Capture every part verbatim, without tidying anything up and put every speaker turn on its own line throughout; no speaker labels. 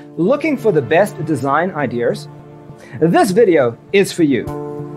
Looking for the best design ideas? This video is for you.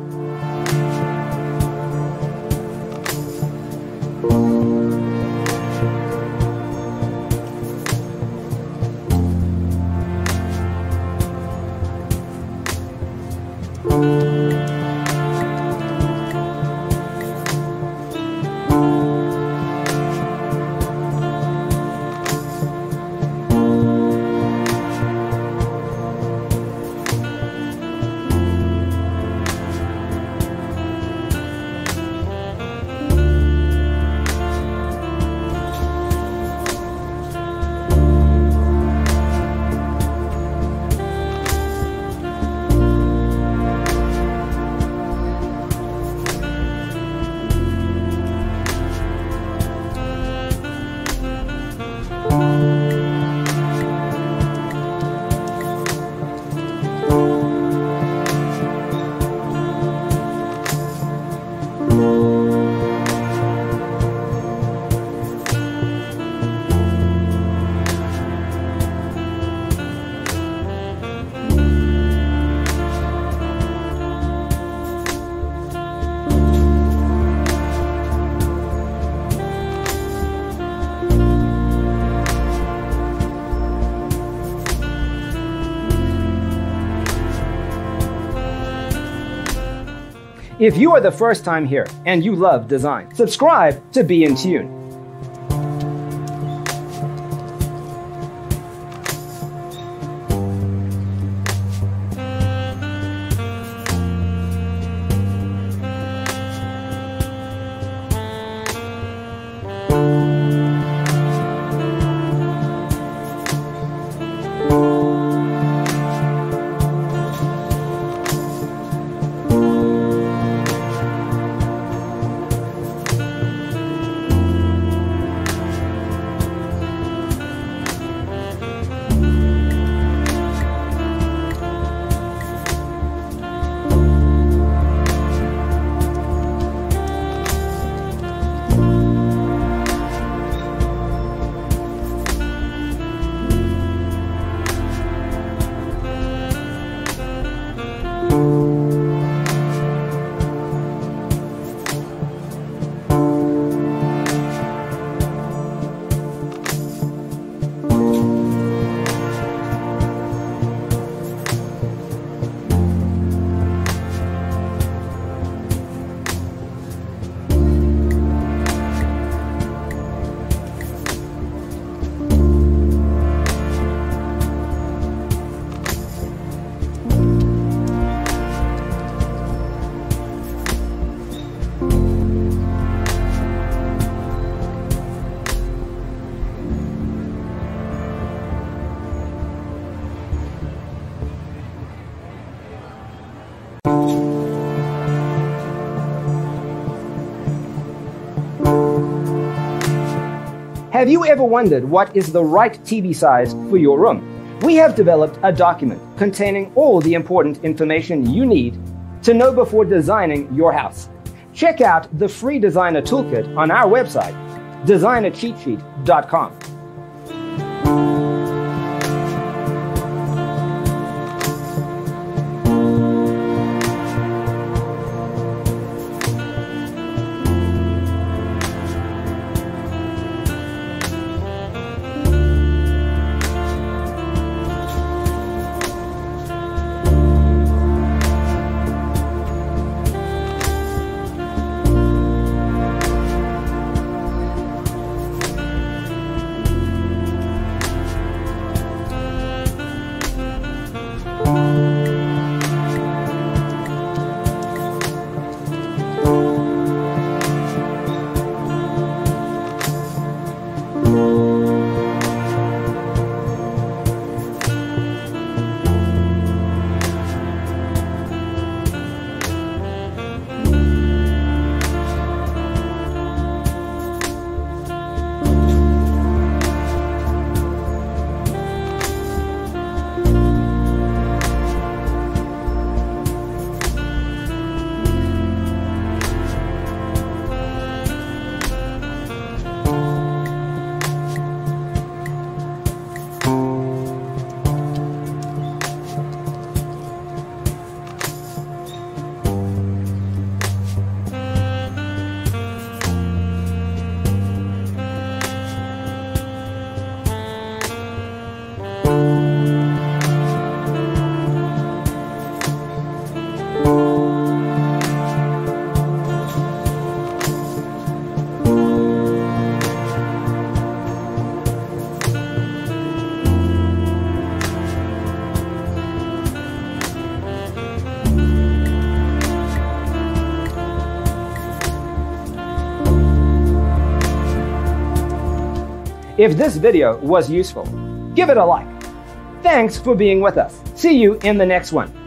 If you are the first time here and you love design, subscribe to be in tune. Have you ever wondered what is the right T V size for your room? We have developed a document containing all the important information you need to know before designing your house. Check out the free designer toolkit on our website, designer cheat sheet dot com. If this video was useful, give it a like. Thanks for being with us. See you in the next one.